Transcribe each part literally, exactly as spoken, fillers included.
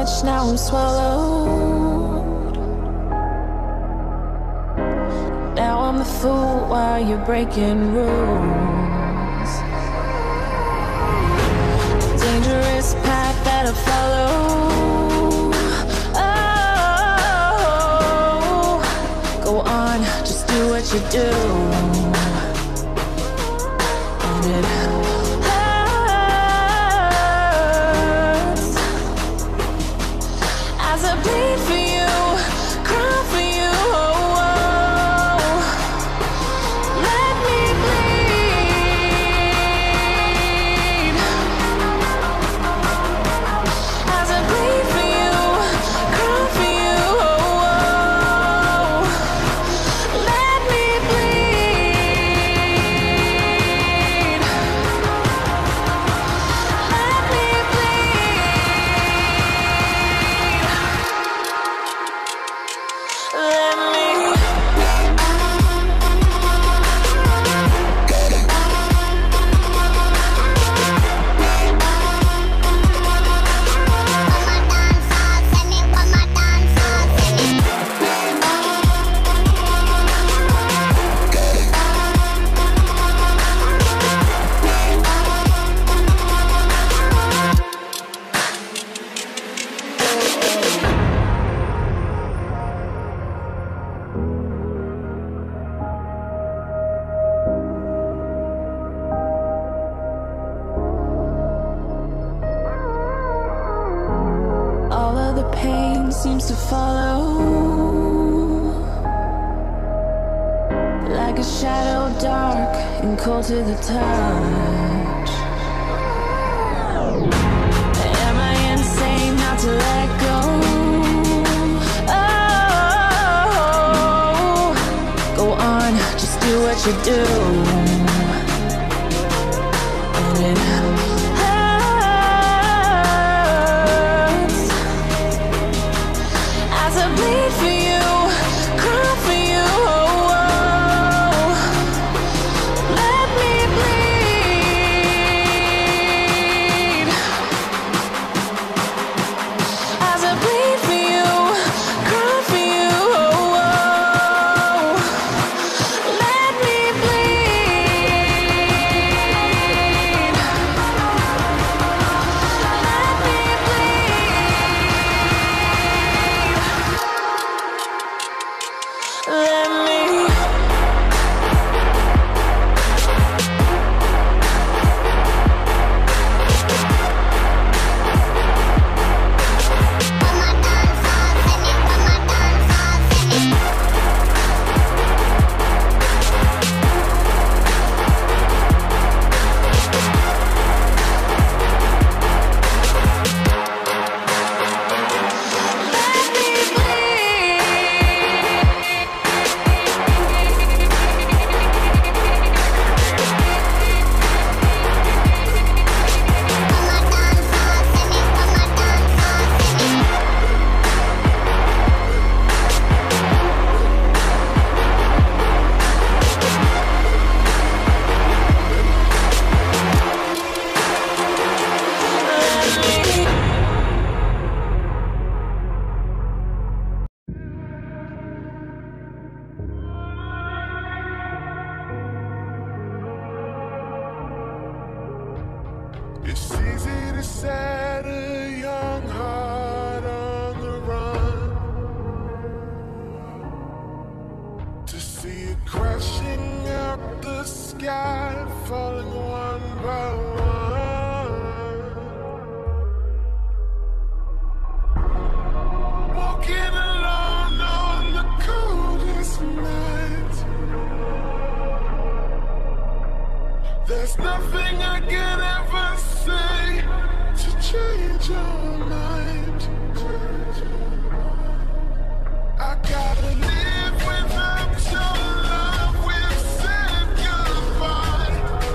much, now I'm swallowed. Now I'm the fool while you're breaking rules. Dangerous path that I follow. Oh, go on, just do what you do. And it hurts as I bleed for you, cry for you. Oh, oh. Let me bleed as I bleed for you, cry for you. Oh, oh. Let me bleed. Let me bleed. Let me. All of the pain seems to follow like a shadow, dark and cold to the touch. Am I insane not to let go? Oh, go on, just do what you do. And it hurts as I bleed for you, cry for you. Oh, oh. Let me bleed as I bleed for you, cry for you. Oh, oh. Let me bleed. Let me bleed. Let me. It's easy to set a young heart on the run, to see it crashing out the sky, falling one by one. Walking alone on the coldest night. There's nothing I can ever say to change your mind. I gotta live without your love. We've said goodbye.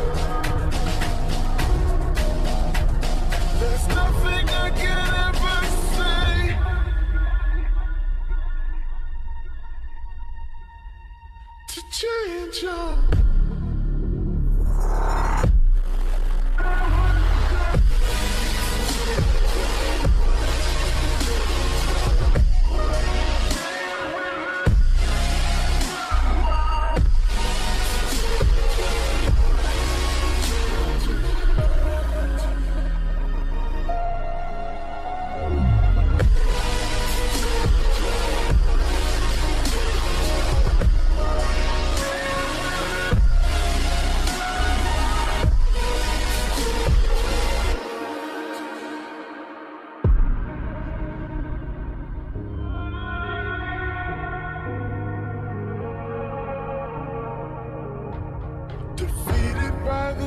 There's nothing I can ever say to change your mind.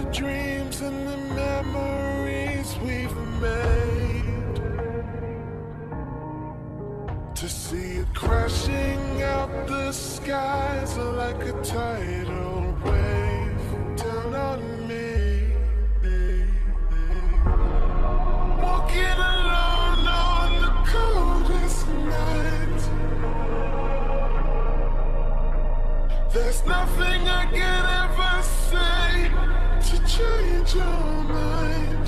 dreams and the memories we've made, to see it crashing out the skies like a tidal wave down on me. Walking alone on the coldest night, there's nothing I can ever say to change your mind.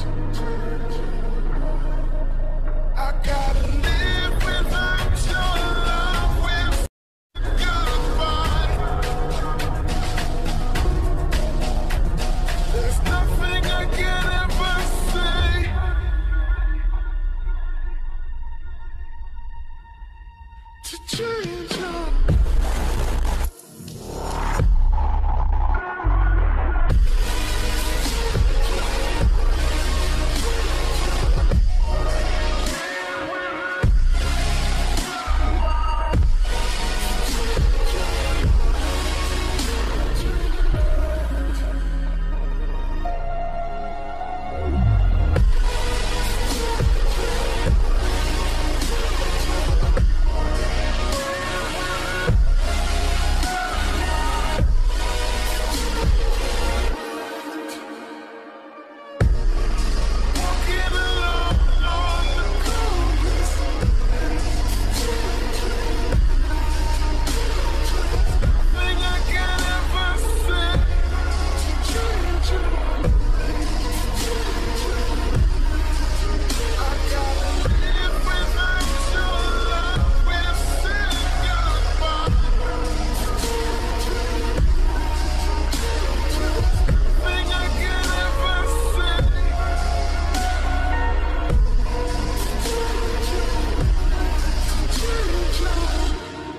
I gotta live without your love, we'll say goodbye. There's nothing I can ever say to change your mind.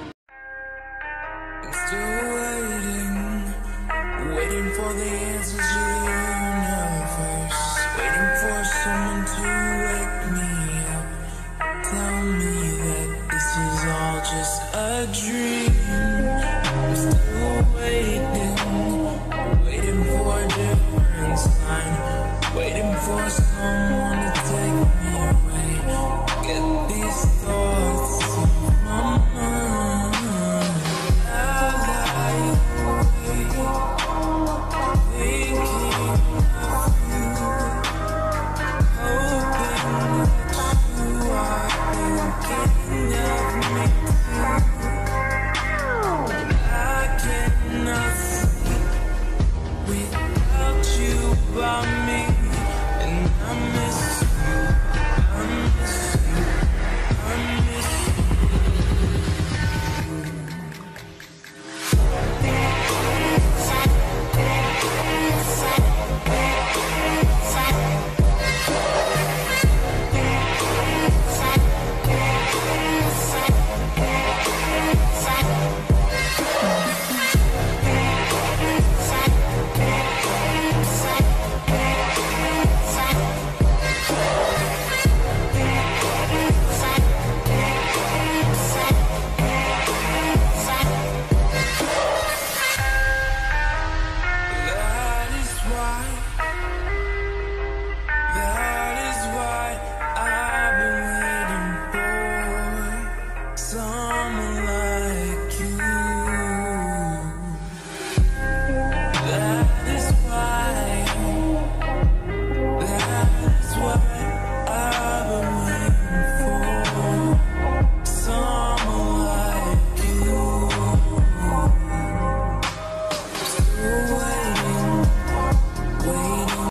Still waiting, waiting for the answers